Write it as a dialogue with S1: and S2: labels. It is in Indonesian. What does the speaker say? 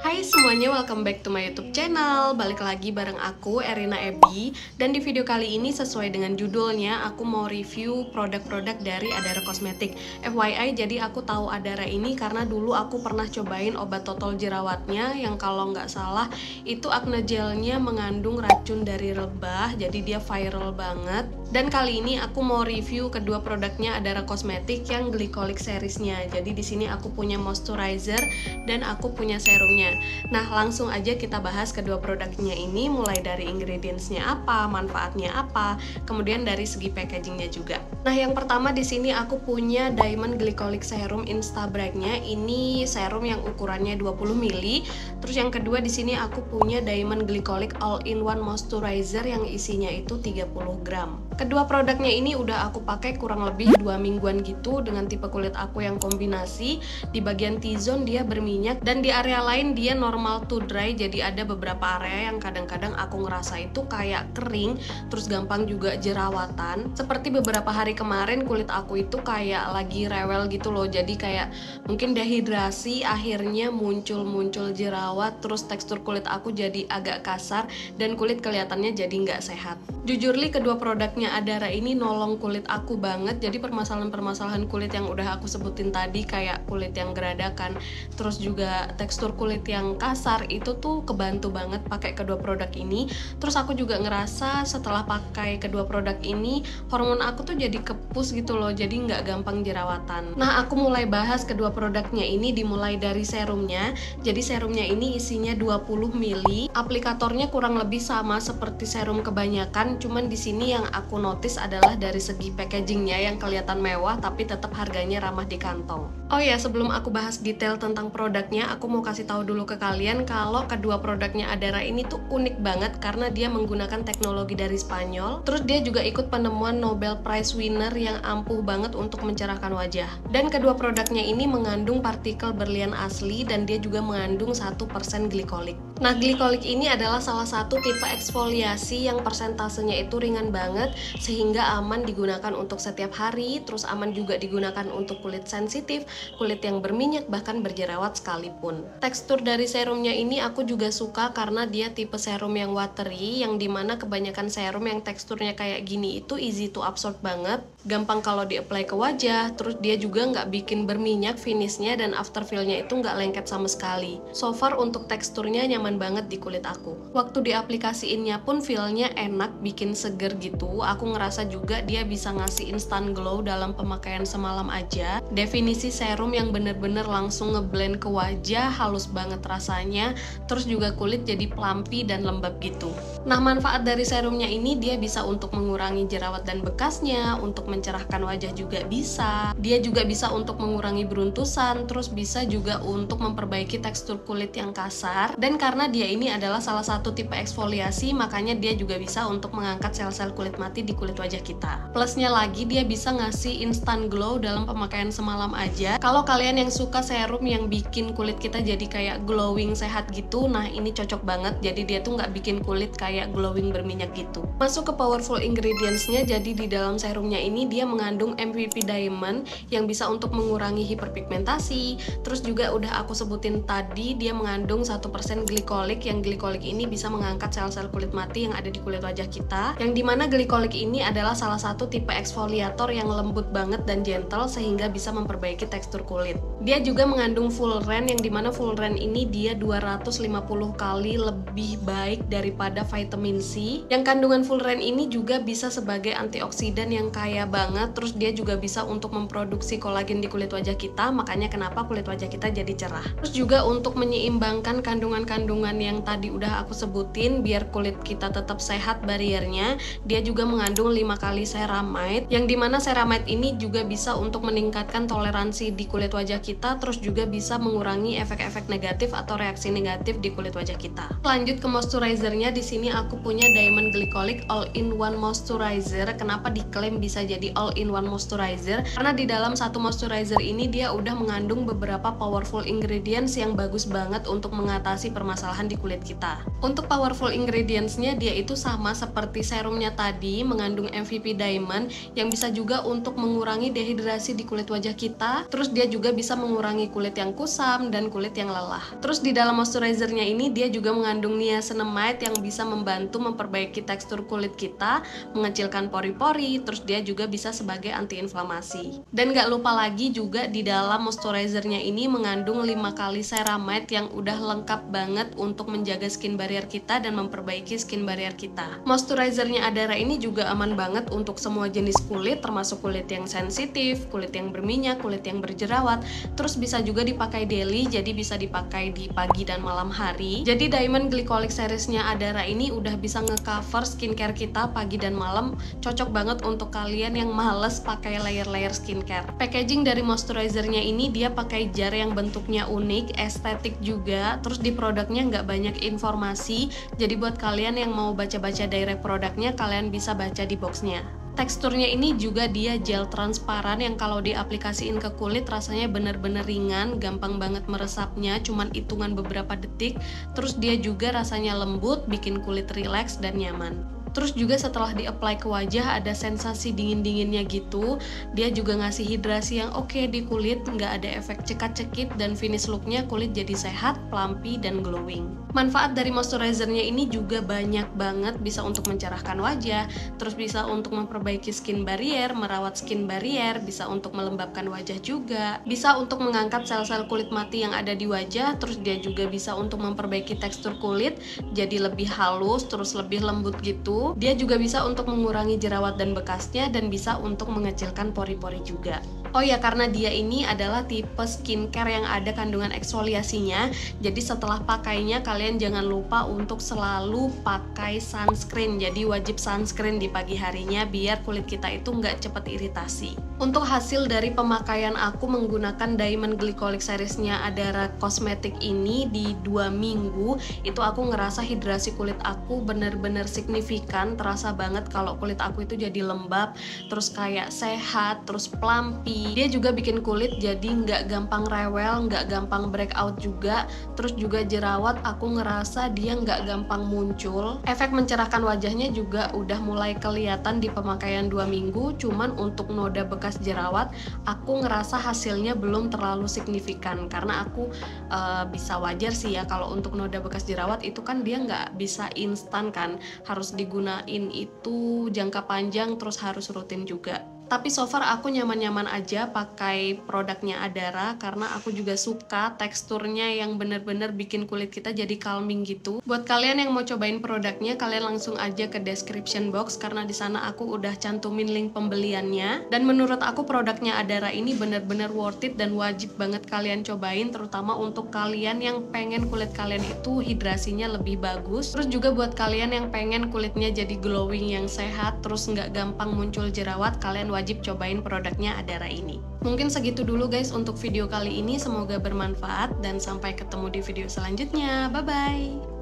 S1: Hai semuanya, welcome back to my YouTube channel. Balik lagi bareng aku, Erina Ebi. Dan di video kali ini sesuai dengan judulnya, aku mau review produk-produk dari Adara Cosmetic. FYI, jadi aku tahu Adara ini karena dulu aku pernah cobain obat totol jerawatnya yang kalau nggak salah itu acne gelnya mengandung racun dari lebah, jadi dia viral banget. Dan kali ini aku mau review kedua produknya Adara Cosmetic yang Glycolic seriesnya. Jadi di sini aku punya moisturizer dan aku punya serumnya. Nah, langsung aja kita bahas kedua produknya ini, mulai dari ingredientsnya apa, manfaatnya apa, kemudian dari segi packagingnya juga. Nah, yang pertama di sini aku punya Diamond Glycolic Serum Insta Brightnya. Ini serum yang ukurannya 20 ml. Terus yang kedua di sini aku punya Diamond Glycolic All-in-One Moisturizer yang isinya itu 30 gram. Kedua produknya ini udah aku pakai kurang lebih 2 mingguan gitu dengan tipe kulit aku yang kombinasi. Di bagian T-zone dia berminyak dan di area lain dia normal to dry, jadi ada beberapa area yang kadang-kadang aku ngerasa itu kayak kering, terus gampang juga jerawatan. Seperti beberapa hari kemarin kulit aku itu kayak lagi rewel gitu loh, jadi kayak mungkin dehidrasi akhirnya muncul jerawat, terus tekstur kulit aku jadi agak kasar dan kulit kelihatannya jadi nggak sehat. Jujur li kedua produknya Adara ini nolong kulit aku banget, jadi permasalahan-permasalahan kulit yang udah aku sebutin tadi kayak kulit yang geradakan, terus juga tekstur kulit yang kasar itu tuh kebantu banget pakai kedua produk ini. Terus aku juga ngerasa setelah pakai kedua produk ini hormon aku tuh jadi kepus gitu loh, jadi nggak gampang jerawatan. Nah, aku mulai bahas kedua produknya ini dimulai dari serumnya. Jadi serumnya ini isinya 20 ml. Aplikatornya kurang lebih sama seperti serum kebanyakan, cuman di sini yang aku notice adalah dari segi packagingnya yang kelihatan mewah tapi tetap harganya ramah di kantong. Oh ya, sebelum aku bahas detail tentang produknya, aku mau kasih tahu dulu ke kalian kalau kedua produknya Adara ini tuh unik banget karena dia menggunakan teknologi dari Spanyol. Terus dia juga ikut penemuan Nobel Prize winner yang ampuh banget untuk mencerahkan wajah. Dan kedua produknya ini mengandung partikel berlian asli dan dia juga mengandung 1% glycolic. Nah, glycolic ini adalah salah satu tipe eksfoliasi yang persentasenya itu ringan banget sehingga aman digunakan untuk setiap hari, terus aman juga digunakan untuk kulit sensitif, kulit yang berminyak, bahkan berjerawat sekalipun. Tekstur dari serumnya ini aku juga suka karena dia tipe serum yang watery, yang dimana kebanyakan serum yang teksturnya kayak gini itu easy to absorb banget, gampang kalau di-apply ke wajah, terus dia juga nggak bikin berminyak finishnya dan after feel-nya itu nggak lengket sama sekali. So far untuk teksturnya nyaman banget di kulit aku. Waktu diaplikasiinnya pun feel-nya enak, bikin seger gitu. Aku ngerasa juga dia bisa ngasih instant glow dalam pemakaian semalam aja. Definisi serum yang bener-bener langsung ngeblend ke wajah, halus banget rasanya, terus juga kulit jadi plumpy dan lembab gitu. Nah, manfaat dari serumnya ini dia bisa untuk mengurangi jerawat dan bekasnya, untuk mencerahkan wajah juga bisa. Dia juga bisa untuk mengurangi beruntusan, terus bisa juga untuk memperbaiki tekstur kulit yang kasar. Dan karena dia ini adalah salah satu tipe eksfoliasi, makanya dia juga bisa untuk mengangkat sel-sel kulit mati di kulit wajah kita. Plusnya lagi dia bisa ngasih instant glow dalam pemakaian semalam aja. Kalau kalian yang suka serum yang bikin kulit kita jadi kayak glowing sehat gitu, nah ini cocok banget. Jadi dia tuh nggak bikin kulit kayak glowing berminyak gitu. Masuk ke powerful ingredientsnya, jadi di dalam serumnya ini dia mengandung MVP Diamond yang bisa untuk mengurangi hiperpigmentasi. Terus juga udah aku sebutin tadi dia mengandung 1% glycolic, yang glycolic ini bisa mengangkat sel-sel kulit mati yang ada di kulit wajah kita. Yang dimana glycolic ini adalah salah satu tipe eksfoliator yang lembut banget dan gentle sehingga bisa memperbaiki tekstur kulit. Dia juga mengandung Fullerene, yang dimana Fullerene ini dia 250 kali lebih baik daripada vitamin C. Yang kandungan Fullerene ini juga bisa sebagai antioksidan yang kaya banget, terus dia juga bisa untuk memproduksi kolagen di kulit wajah kita, makanya kenapa kulit wajah kita jadi cerah. Terus juga untuk menyeimbangkan kandungan-kandungan yang tadi udah aku sebutin biar kulit kita tetap sehat bariernya, dia juga mengandung 5 kali ceramide, yang dimana ceramide ini juga bisa untuk meningkatkan toleransi di kulit wajah kita, terus juga bisa mengurangi efek-efek negatif atau reaksi negatif di kulit wajah kita. Lanjut ke moisturizernya, di sini aku punya Diamond Glycolic All-in-One Moisturizer. Kenapa diklaim bisa jadi jadi all-in-one moisturizer, karena di dalam satu moisturizer ini dia udah mengandung beberapa powerful ingredients yang bagus banget untuk mengatasi permasalahan di kulit kita. Untuk powerful ingredientsnya dia itu sama seperti serumnya tadi, mengandung MVP Diamond yang bisa juga untuk mengurangi dehidrasi di kulit wajah kita. Terus dia juga bisa mengurangi kulit yang kusam dan kulit yang lelah. Terus di dalam moisturizernya ini dia juga mengandung niacinamide yang bisa membantu memperbaiki tekstur kulit kita, mengecilkan pori-pori, terus dia juga bisa sebagai antiinflamasi. Dan gak lupa lagi juga di dalam moisturizernya ini mengandung 5 kali ceramide yang udah lengkap banget untuk menjaga skin barrier kita dan memperbaiki skin barrier kita. Moisturizernya Adara ini juga aman banget untuk semua jenis kulit, termasuk kulit yang sensitif, kulit yang berminyak, kulit yang berjerawat. Terus bisa juga dipakai daily, jadi bisa dipakai di pagi dan malam hari. Jadi Diamond Glycolic seriesnya Adara ini udah bisa ngecover skincare kita pagi dan malam, cocok banget untuk kalian yang males pakai layer-layer skincare. Packaging dari moisturizernya ini dia pakai jar yang bentuknya unik, estetik juga, terus di produknya nggak banyak informasi, jadi buat kalian yang mau baca-baca direct produknya, kalian bisa baca di boxnya. Teksturnya ini juga dia gel transparan yang kalau diaplikasiin ke kulit rasanya bener-bener ringan, gampang banget meresapnya, cuman hitungan beberapa detik. Terus dia juga rasanya lembut, bikin kulit rileks dan nyaman. Terus juga setelah di-apply ke wajah ada sensasi dingin-dinginnya gitu. Dia juga ngasih hidrasi yang oke di kulit, nggak ada efek cekat-cekit, dan finish looknya kulit jadi sehat, plumpy, dan glowing. Manfaat dari moisturizernya ini juga banyak banget, bisa untuk mencerahkan wajah, terus bisa untuk memperbaiki skin barrier, merawat skin barrier, bisa untuk melembabkan wajah juga, bisa untuk mengangkat sel-sel kulit mati yang ada di wajah, terus dia juga bisa untuk memperbaiki tekstur kulit jadi lebih halus, terus lebih lembut gitu. Dia juga bisa untuk mengurangi jerawat dan bekasnya, dan bisa untuk mengecilkan pori-pori juga. Oh ya, karena dia ini adalah tipe skincare yang ada kandungan eksfoliasinya, jadi setelah pakainya kalian jangan lupa untuk selalu pakai sunscreen. Jadi wajib sunscreen di pagi harinya biar kulit kita itu nggak cepet iritasi. Untuk hasil dari pemakaian aku menggunakan Diamond Glycolic seriesnya Adara Cosmetic ini di 2 minggu, itu aku ngerasa hidrasi kulit aku bener-bener signifikan, terasa banget kalau kulit aku itu jadi lembab, terus kayak sehat, terus plumpy. Dia juga bikin kulit jadi nggak gampang rewel, nggak gampang breakout juga. Terus juga jerawat aku ngerasa dia nggak gampang muncul. Efek mencerahkan wajahnya juga udah mulai kelihatan di pemakaian 2 minggu. Cuman untuk noda bekas jerawat aku ngerasa hasilnya belum terlalu signifikan, karena aku bisa wajar sih ya kalau untuk noda bekas jerawat itu kan dia nggak bisa instan kan, harus digunain itu jangka panjang, terus harus rutin juga. Tapi so far aku nyaman-nyaman aja pakai produknya Adara, karena aku juga suka teksturnya yang bener-bener bikin kulit kita jadi calming gitu. Buat kalian yang mau cobain produknya, kalian langsung aja ke description box, karena di sana aku udah cantumin link pembeliannya. Dan menurut aku produknya Adara ini bener-bener worth it dan wajib banget kalian cobain, terutama untuk kalian yang pengen kulit kalian itu hidrasinya lebih bagus. Terus juga buat kalian yang pengen kulitnya jadi glowing yang sehat, terus nggak gampang muncul jerawat, kalian wajib cobain produknya Adara ini. Mungkin segitu dulu guys untuk video kali ini, semoga bermanfaat dan sampai ketemu di video selanjutnya. Bye bye.